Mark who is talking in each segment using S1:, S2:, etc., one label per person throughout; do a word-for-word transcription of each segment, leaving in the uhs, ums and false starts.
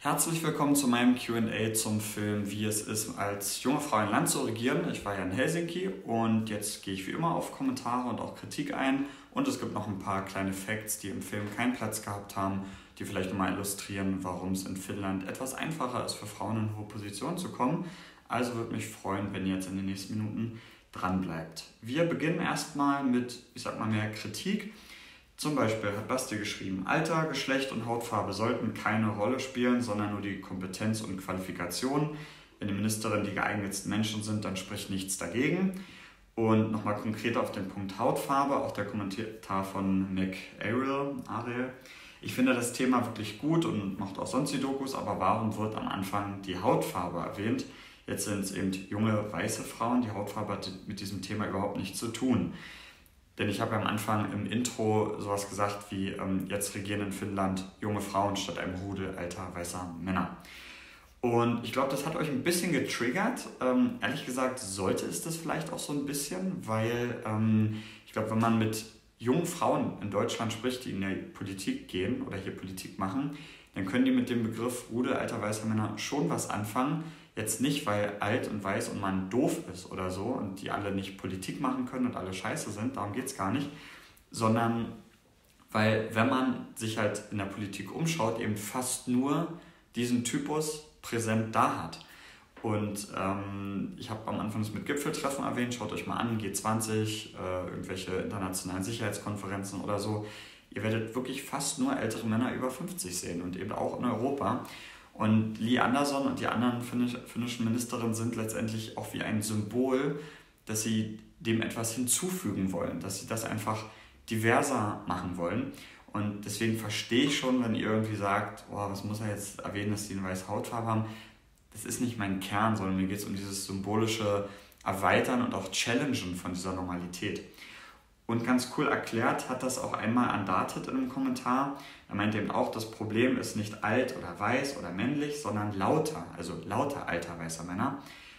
S1: Herzlich willkommen zu meinem Q und A zum Film Wie es ist, als junge Frau ein Land zu regieren. Ich war ja in Helsinki und jetzt gehe ich wie immer auf Kommentare und auch Kritik ein. Und es gibt noch ein paar kleine Facts, die im Film keinen Platz gehabt haben, die vielleicht nochmal illustrieren, warum es in Finnland etwas einfacher ist, für Frauen in hohe Positionen zu kommen. Also würde mich freuen, wenn ihr jetzt in den nächsten Minuten dran bleibt. Wir beginnen erstmal mit, ich sag mal, mehr Kritik. Zum Beispiel hat Basti geschrieben, Alter, Geschlecht und Hautfarbe sollten keine Rolle spielen, sondern nur die Kompetenz und Qualifikation. Wenn die Ministerin die geeignetsten Menschen sind, dann spricht nichts dagegen. Und nochmal konkret auf den Punkt Hautfarbe, auch der Kommentar von Mac Ariel, Ariel. Ich finde das Thema wirklich gut und macht auch sonst die Dokus, aber warum wird am Anfang die Hautfarbe erwähnt? Jetzt sind es eben junge, weiße Frauen, die Hautfarbe hat mit diesem Thema überhaupt nichts zu tun. Denn ich habe am Anfang im Intro sowas gesagt wie, ähm, jetzt regieren in Finnland junge Frauen statt einem Rudel alter, weißer Männer. Und ich glaube, das hat euch ein bisschen getriggert. Ähm, ehrlich gesagt sollte es das vielleicht auch so ein bisschen, weil ähm, ich glaube, wenn man mit jungen Frauen in Deutschland spricht, die in die Politik gehen oder hier Politik machen, dann können die mit dem Begriff Rudel alter, weißer Männer schon was anfangen. Jetzt nicht, weil alt und weiß und man doof ist oder so und die alle nicht Politik machen können und alle scheiße sind, darum geht es gar nicht, sondern weil, wenn man sich halt in der Politik umschaut, eben fast nur diesen Typus präsent da hat. Und ähm, ich habe am Anfang das mit Gipfeltreffen erwähnt, schaut euch mal an, G zwanzig, äh, irgendwelche internationalen Sicherheitskonferenzen oder so. Ihr werdet wirklich fast nur ältere Männer über fünfzig sehen und eben auch in Europa. Und Li Andersson und die anderen finnischen Ministerinnen sind letztendlich auch wie ein Symbol, dass sie dem etwas hinzufügen wollen, dass sie das einfach diverser machen wollen. Und deswegen verstehe ich schon, wenn ihr irgendwie sagt, oh, was muss er jetzt erwähnen, dass die eine weiße Hautfarbe haben. Das ist nicht mein Kern, sondern mir geht es um dieses symbolische Erweitern und auch Challengen von dieser Normalität. Und ganz cool erklärt hat das auch einmal Undarted in einem Kommentar. Er meinte eben auch, das Problem ist nicht alt oder weiß oder männlich, sondern lauter, also lauter alter weißer Männer.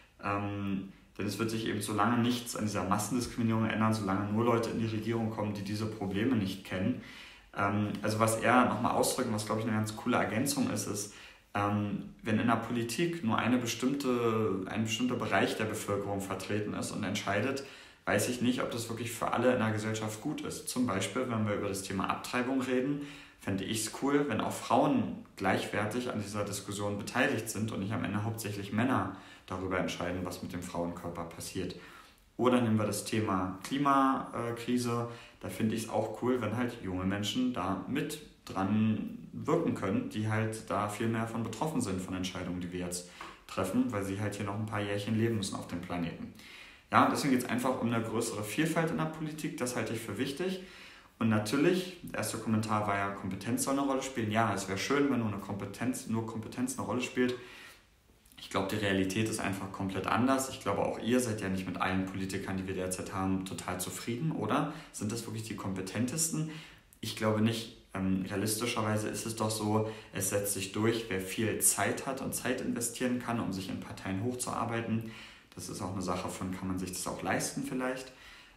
S1: Ähm, denn es wird sich eben so lange nichts an dieser Massendiskriminierung ändern, solange nur Leute in die Regierung kommen, die diese Probleme nicht kennen. Ähm, also was er nochmal ausdrückt, was glaube ich eine ganz coole Ergänzung ist, ist, ähm, wenn in der Politik nur eine bestimmte, ein bestimmter Bereich der Bevölkerung vertreten ist und entscheidet, weiß ich nicht, ob das wirklich für alle in der Gesellschaft gut ist. Zum Beispiel, wenn wir über das Thema Abtreibung reden, fände ich es cool, wenn auch Frauen gleichwertig an dieser Diskussion beteiligt sind und nicht am Ende hauptsächlich Männer darüber entscheiden, was mit dem Frauenkörper passiert. Oder nehmen wir das Thema Klimakrise, da finde ich es auch cool, wenn halt junge Menschen da mit dran wirken können, die halt da viel mehr von betroffen sind von Entscheidungen, die wir jetzt treffen, weil sie halt hier noch ein paar Jährchen leben müssen auf dem Planeten. Ja, deswegen geht es einfach um eine größere Vielfalt in der Politik, das halte ich für wichtig. Und natürlich, der erste Kommentar war ja, Kompetenz soll eine Rolle spielen. Ja, es wäre schön, wenn nur eine Kompetenz, nur Kompetenz eine Rolle spielt. Ich glaube, die Realität ist einfach komplett anders. Ich glaube, auch ihr seid ja nicht mit allen Politikern, die wir derzeit haben, total zufrieden, oder? Sind das wirklich die kompetentesten? Ich glaube nicht. Ähm, realistischerweise ist es doch so, es setzt sich durch, wer viel Zeit hat und Zeit investieren kann, um sich in Parteien hochzuarbeiten. Das ist auch eine Sache von, kann man sich das auch leisten vielleicht?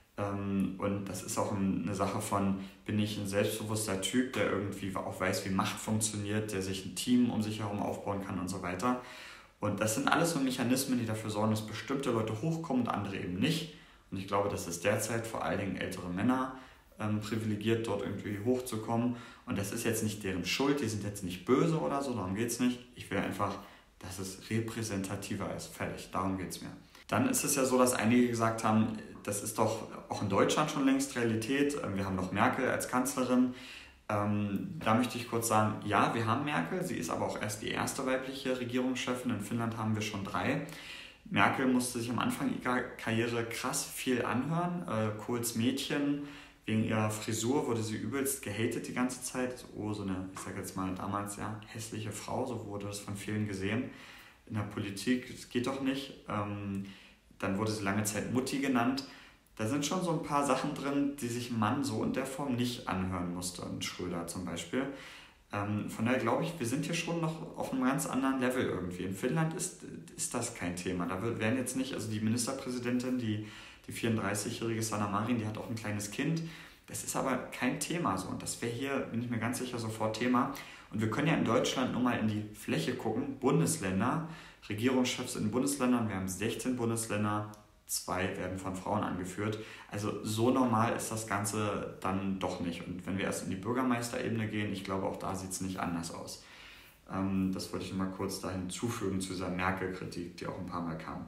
S1: Und das ist auch eine Sache von, bin ich ein selbstbewusster Typ, der irgendwie auch weiß, wie Macht funktioniert, der sich ein Team um sich herum aufbauen kann und so weiter. Und das sind alles so Mechanismen, die dafür sorgen, dass bestimmte Leute hochkommen und andere eben nicht. Und ich glaube, das ist derzeit vor allen Dingen ältere Männer ähm, privilegiert, dort irgendwie hochzukommen. Und das ist jetzt nicht deren Schuld, die sind jetzt nicht böse oder so, darum geht es nicht. Ich will einfach, dass es repräsentativer ist, fertig, darum geht es mir. Dann ist es ja so, dass einige gesagt haben, das ist doch auch in Deutschland schon längst Realität. Wir haben doch Merkel als Kanzlerin. Ähm, da möchte ich kurz sagen, ja, wir haben Merkel. Sie ist aber auch erst die erste weibliche Regierungschefin. In Finnland haben wir schon drei. Merkel musste sich am Anfang ihrer Karriere krass viel anhören. Äh, Kohls Mädchen, wegen ihrer Frisur wurde sie übelst gehatet die ganze Zeit. Oh, so eine, ich sage jetzt mal damals, ja, hässliche Frau, so wurde das von vielen gesehen. In der Politik, das geht doch nicht. Ähm, dann wurde sie lange Zeit Mutti genannt. Da sind schon so ein paar Sachen drin, die sich ein Mann so in der Form nicht anhören musste. Und Schröder zum Beispiel. Ähm, von daher glaube ich, wir sind hier schon noch auf einem ganz anderen Level irgendwie. In Finnland ist, ist das kein Thema. Da werden jetzt nicht, also die Ministerpräsidentin, die, die vierunddreißigjährige Sanna Marin, die hat auch ein kleines Kind. Das ist aber kein Thema so. Und das wäre hier, bin ich mir ganz sicher, sofort Thema. Und wir können ja in Deutschland nur mal in die Fläche gucken, Bundesländer, Regierungschefs in Bundesländern, wir haben sechzehn Bundesländer, zwei werden von Frauen angeführt. Also so normal ist das Ganze dann doch nicht. Und wenn wir erst in die Bürgermeisterebene gehen, ich glaube, auch da sieht es nicht anders aus. Ähm, das wollte ich mal kurz da hinzufügen zu dieser Merkel-Kritik, die auch ein paar Mal kam.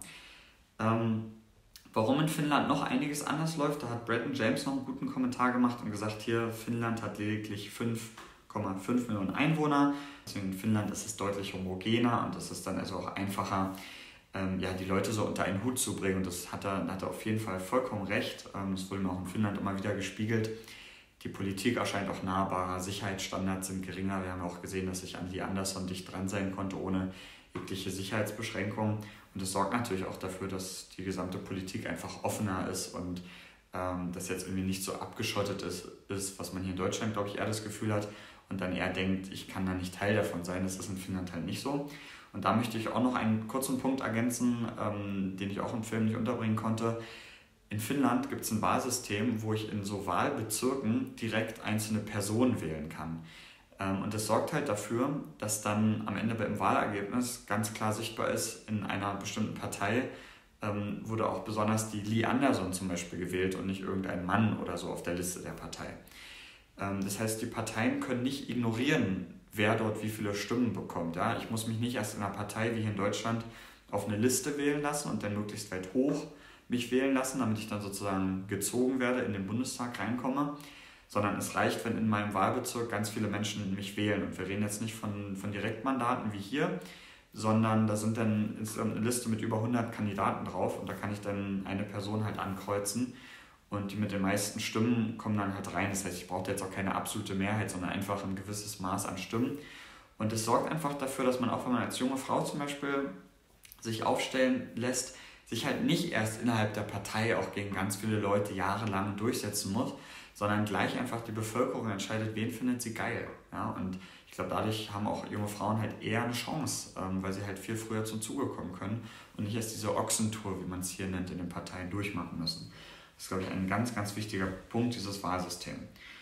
S1: Ähm, warum in Finnland noch einiges anders läuft, da hat Bretton James noch einen guten Kommentar gemacht und gesagt, hier, Finnland hat lediglich fünf Komma fünf Millionen Einwohner. Deswegen in Finnland ist es deutlich homogener und es ist dann also auch einfacher, ähm, ja, die Leute so unter einen Hut zu bringen. Und das hat er, hat er auf jeden Fall vollkommen recht. Ähm, das wurde mir auch in Finnland immer wieder gespiegelt. Die Politik erscheint auch nahbarer, Sicherheitsstandards sind geringer. Wir haben auch gesehen, dass sich Andy Andersson dicht dran sein konnte, ohne jegliche Sicherheitsbeschränkungen. Und das sorgt natürlich auch dafür, dass die gesamte Politik einfach offener ist und ähm, das jetzt irgendwie nicht so abgeschottet ist, ist, was man hier in Deutschland, glaube ich, eher das Gefühl hat und dann eher denkt, ich kann da nicht Teil davon sein. Das ist in Finnland halt nicht so. Und da möchte ich auch noch einen kurzen Punkt ergänzen, ähm, den ich auch im Film nicht unterbringen konnte. In Finnland gibt es ein Wahlsystem, wo ich in so Wahlbezirken direkt einzelne Personen wählen kann. Ähm, und das sorgt halt dafür, dass dann am Ende beim Wahlergebnis ganz klar sichtbar ist, in einer bestimmten Partei ähm, wurde auch besonders die Li Andersson zum Beispiel gewählt und nicht irgendein Mann oder so auf der Liste der Partei. Ähm, das heißt, die Parteien können nicht ignorieren, wer dort wie viele Stimmen bekommt. Ja? Ich muss mich nicht erst in einer Partei wie hier in Deutschland auf eine Liste wählen lassen und dann möglichst weit hoch mich wählen lassen, damit ich dann sozusagen gezogen werde, in den Bundestag reinkomme, sondern es reicht, wenn in meinem Wahlbezirk ganz viele Menschen mich wählen. Und wir reden jetzt nicht von, von Direktmandaten wie hier, sondern da sind dann insgesamt eine Liste mit über hundert Kandidaten drauf und da kann ich dann eine Person halt ankreuzen und die mit den meisten Stimmen kommen dann halt rein. Das heißt, ich brauche jetzt auch keine absolute Mehrheit, sondern einfach ein gewisses Maß an Stimmen. Und es sorgt einfach dafür, dass man auch, wenn man als junge Frau zum Beispiel sich aufstellen lässt, sich halt nicht erst innerhalb der Partei auch gegen ganz viele Leute jahrelang durchsetzen muss, sondern gleich einfach die Bevölkerung entscheidet, wen findet sie geil. Ja? Und ich glaube, dadurch haben auch junge Frauen halt eher eine Chance, ähm, weil sie halt viel früher zum Zuge kommen können und nicht erst diese Ochsentour, wie man es hier nennt, in den Parteien durchmachen müssen. Das ist, glaube ich, ein ganz, ganz wichtiger Punkt, dieses Wahlsystem.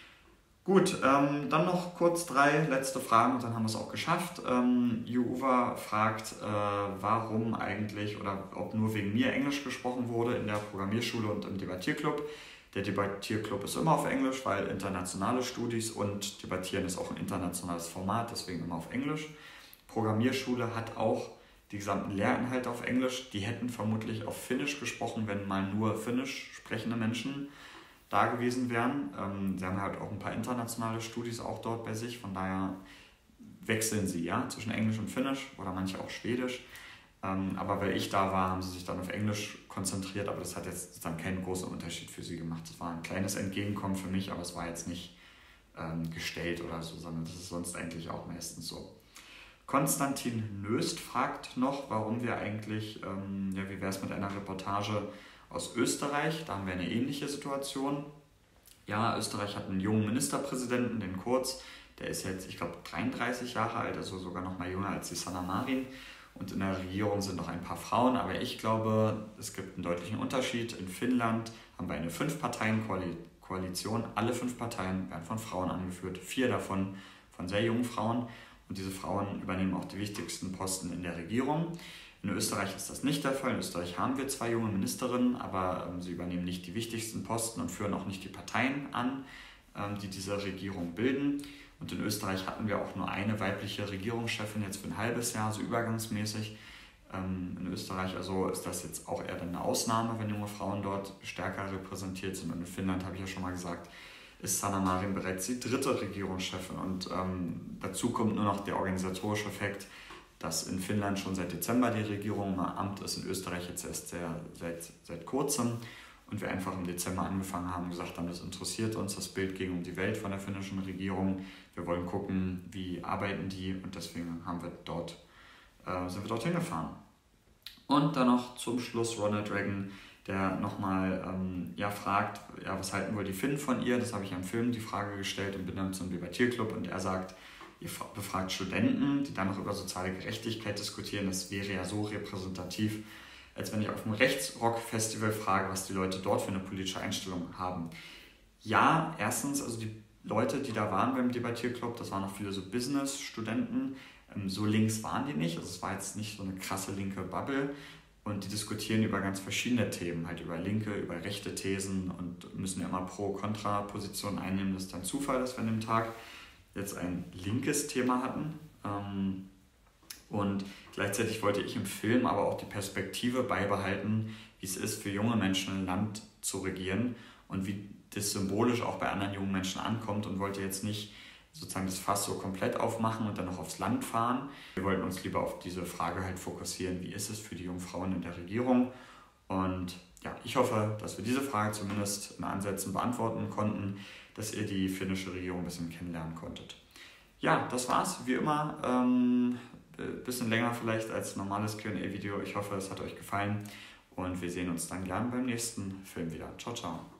S1: Gut, ähm, dann noch kurz drei letzte Fragen und dann haben wir es auch geschafft. Ähm, Juva fragt, äh, warum eigentlich oder ob nur wegen mir Englisch gesprochen wurde in der Programmierschule und im Debattierclub. Der Debattierclub ist immer auf Englisch, weil internationale Studis und Debattieren ist auch ein internationales Format, deswegen immer auf Englisch. Programmierschule hat auch die gesamten Lehrinhalte auf Englisch. Die hätten vermutlich auf Finnisch gesprochen, wenn mal nur Finnisch sprechende Menschen da gewesen wären. Ähm, sie haben halt auch ein paar internationale Studis auch dort bei sich, von daher wechseln sie ja zwischen Englisch und Finnisch oder manche auch Schwedisch. Ähm, aber weil ich da war, haben sie sich dann auf Englisch konzentriert, aber das hat jetzt dann keinen großen Unterschied für sie gemacht. Das war ein kleines Entgegenkommen für mich, aber es war jetzt nicht ähm, gestellt oder so, sondern das ist sonst eigentlich auch meistens so. Konstantin Nöst fragt noch, warum wir eigentlich, ähm, ja, wie wäre es mit einer Reportage aus Österreich, da haben wir eine ähnliche Situation. Ja, Österreich hat einen jungen Ministerpräsidenten, den Kurz, der ist jetzt, ich glaube, dreiunddreißig Jahre alt, also sogar noch mal jünger als die Sanna Marin. Und in der Regierung sind noch ein paar Frauen, aber ich glaube, es gibt einen deutlichen Unterschied. In Finnland haben wir eine Fünf-Parteien-Koalition. Alle fünf Parteien werden von Frauen angeführt, vier davon von sehr jungen Frauen. Und diese Frauen übernehmen auch die wichtigsten Posten in der Regierung. In Österreich ist das nicht der Fall. In Österreich haben wir zwei junge Ministerinnen, aber ähm, sie übernehmen nicht die wichtigsten Posten und führen auch nicht die Parteien an, ähm, die diese Regierung bilden. Und in Österreich hatten wir auch nur eine weibliche Regierungschefin jetzt für ein halbes Jahr, so übergangsmäßig. Ähm, in Österreich also ist das jetzt auch eher eine Ausnahme, wenn junge Frauen dort stärker repräsentiert sind. Und in Finnland, habe ich ja schon mal gesagt, ist Sanna Marin bereits die dritte Regierungschefin. Und ähm, dazu kommt nur noch der organisatorische Effekt, dass in Finnland schon seit Dezember die Regierung im Amt ist, in Österreich jetzt erst sehr, seit, seit kurzem. Und wir einfach im Dezember angefangen haben und gesagt haben, das interessiert uns, das Bild ging um die Welt von der finnischen Regierung. Wir wollen gucken, wie arbeiten die und deswegen haben wir dort, äh, sind wir dorthin gefahren. Und dann noch zum Schluss Ronald Reagan, der nochmal ähm, ja, fragt, ja, was halten wohl die Finnen von ihr? Das habe ich im Film die Frage gestellt und bin dann zum Debattierclub und er sagt, ihr befragt Studenten, die dann noch über soziale Gerechtigkeit diskutieren. Das wäre ja so repräsentativ, als wenn ich auf einem Rechtsrock-Festival frage, was die Leute dort für eine politische Einstellung haben. Ja, erstens, also die Leute, die da waren beim Debattierclub, das waren auch viele so Business-Studenten, ähm, so links waren die nicht, also es war jetzt nicht so eine krasse linke Bubble und die diskutieren über ganz verschiedene Themen, halt über linke, über rechte Thesen und müssen ja immer Pro-Kontra-Positionen einnehmen, das ist dann Zufall, dass wir an dem Tag jetzt ein linkes Thema hatten. Ähm, und gleichzeitig wollte ich im Film aber auch die Perspektive beibehalten, wie es ist, für junge Menschen ein Land zu regieren und wie das symbolisch auch bei anderen jungen Menschen ankommt und wollte jetzt nicht sozusagen das Fass so komplett aufmachen und dann noch aufs Land fahren. Wir wollten uns lieber auf diese Frage halt fokussieren, wie ist es für die jungen Frauen in der Regierung. Und ja, ich hoffe, dass wir diese Frage zumindest in Ansätzen beantworten konnten, dass ihr die finnische Regierung ein bisschen kennenlernen konntet. Ja, das war's, wie immer. Ähm, ein bisschen länger vielleicht als normales Q und A-Video. Ich hoffe, es hat euch gefallen und wir sehen uns dann gern beim nächsten Film wieder. Ciao, ciao.